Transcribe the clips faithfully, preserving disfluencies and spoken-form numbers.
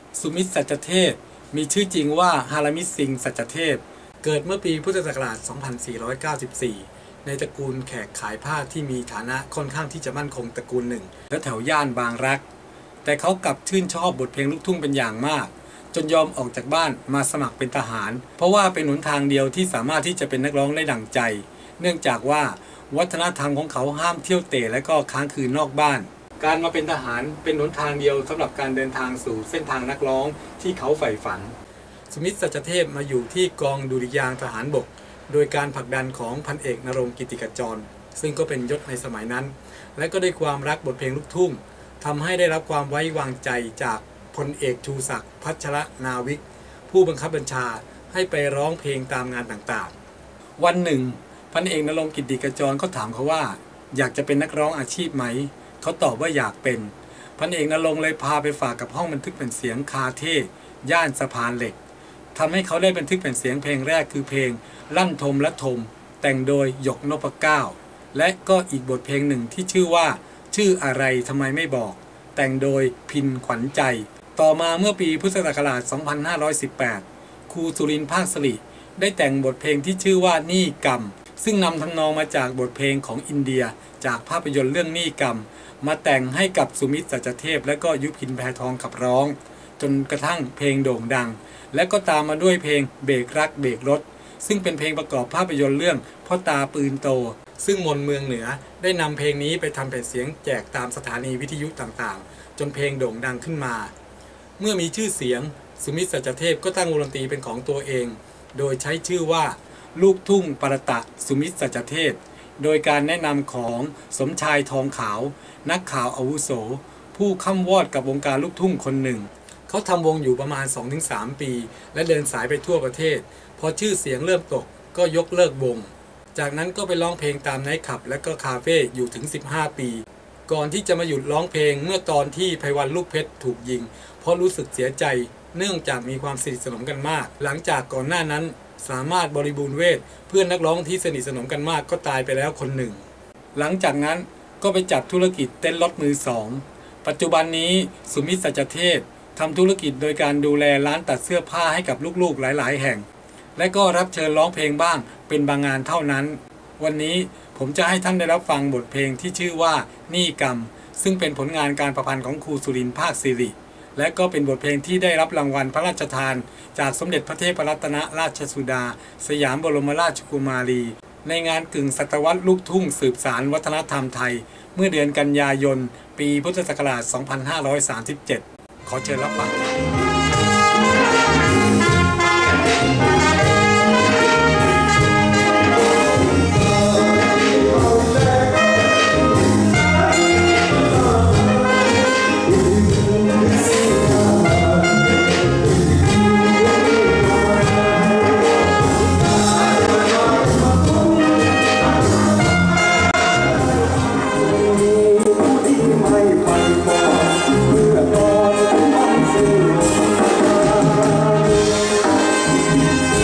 สุมิตรสัจเทพมีชื่อจริงว่าฮารามิตสิงห์สัจเทพเกิดเมื่อปีพุทธศักราช สองพันสี่ร้อยเก้าสิบสี่ ในตระกูลแขกขายผ้าที่มีฐานะค่อนข้างที่จะมั่นคงตระกูลหนึ่งและแถวย่านบางรักแต่เขากลับชื่นชอบบทเพลงลูกทุ่งเป็นอย่างมากจนยอมออกจากบ้านมาสมัครเป็นทหารเพราะว่าเป็นหนทางเดียวที่สามารถที่จะเป็นนักร้องได้ดั่งใจเนื่องจากว่าวัฒนธรรมของเขาห้ามเที่ยวเตะและก็ค้างคืนนอกบ้านการมาเป็นทหารเป็นหนทางเดียวสำหรับการเดินทางสู่เส้นทางนักร้องที่เขาใฝ่ฝันสุมิตรสัจเทพมาอยู่ที่กองดุริยางค์ทหารบกโดยการผลักดันของพันเอกณรงค์กิติขจรซึ่งก็เป็นยศในสมัยนั้นและก็ด้วยความรักบทเพลงลูกทุ่งทำให้ได้รับความไว้วางใจจากพลเอกชูศักดิ์พัชรนาวิกผู้บังคับบัญชาให้ไปร้องเพลงตามงานต่างๆวันหนึ่งพันเอกณรงค์กิติขจรก็ถามเขาว่าอยากจะเป็นนักร้องอาชีพไหมเขาตอบว่าอยากเป็นพันเอกณรงค์เลยพาไปฝากกับห้องบันทึกแผ่นเสียงคาเท่ย่านสะพานเหล็กทำให้เขาได้บันทึกแผ่นเสียงเพลงแรกคือเพลงลั่นทมและทมแต่งโดยหยกนพเก้าและก็อีกบทเพลงหนึ่งที่ชื่อว่าชื่ออะไรทำไมไม่บอกแต่งโดยพินขวัญใจต่อมาเมื่อปีพุทธศักราช สองพันห้าร้อยสิบแปด ครูสุรินทร์ภาคสิริได้แต่งบทเพลงที่ชื่อว่านี่กรรมซึ่งนำทำนองมาจากบทเพลงของอินเดียจากภาพยนตร์เรื่องนี่กรรมมาแต่งให้กับสุมิตรสัจเทพและก็ยุพินแพทองขับร้องจนกระทั่งเพลงโด่งดังและก็ตามมาด้วยเพลงเบรกรักเบรกรถซึ่งเป็นเพลงประกอบภาพยนตร์เรื่องพ่อตาปืนโตซึ่งมนเมืองเหนือได้นำเพลงนี้ไปทำแผ่นเสียงแจกตามสถานีวิทยุต่างๆจนเพลงโด่งดังขึ้นมาเมื่อมีชื่อเสียงสุมิตรสัจเทพก็ตั้งวงดนตรีเป็นของตัวเองโดยใช้ชื่อว่าลูกทุ่งปรตะสุมิตรสัจเทพโดยการแนะนำของสมชายทองขาวนักข่าวอาวุโสผู้ค้ำวอดกับวงการลูกทุ่งคนหนึ่งเขาทำวงอยู่ประมาณ สองถึงสาม ปีและเดินสายไปทั่วประเทศพอชื่อเสียงเริ่มตกก็ยกเลิกวงจากนั้นก็ไปร้องเพลงตามไนท์คลับและก็คาเฟ่อยู่ถึงสิบห้าปีก่อนที่จะมาหยุดร้องเพลงเมื่อตอนที่ไพวันลูกเพชรถูกยิงเพราะรู้สึกเสียใจเนื่องจากมีความสนิทสนมกันมากหลังจากก่อนหน้านั้นสามารถบริบูรณ์เวทเพื่อนนักร้องที่สนิทสนมกันมากก็ตายไปแล้วคนหนึ่งหลังจากนั้นก็ไปจับธุรกิจเต้นรถมือสองปัจจุบันนี้สุมิตรสัจเทพทำธุรกิจโดยการดูแลร้านตัดเสื้อผ้าให้กับลูกๆหลายๆแห่งและก็รับเชิญร้องเพลงบ้างเป็นบางงานเท่านั้นวันนี้ผมจะให้ท่านได้รับฟังบทเพลงที่ชื่อว่านี่กรรมซึ่งเป็นผลงานการประพันธ์ของครูสุรินทร์ภาคสิริและก็เป็นบทเพลงที่ได้รับรางวัลพระราชทานจากสมเด็จพระเทพรัตนราชสุดาสยามบรมราชกุมารีในงานกึ่งศตวรรษลูกทุ่งสืบสานวัฒนธรรมไทยเมื่อเดือนกันยายนปีพุทธศักราช สองพันห้าร้อยสามสิบเจ็ด ขอเชิญรับฟังเ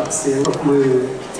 เสียงปรบมือ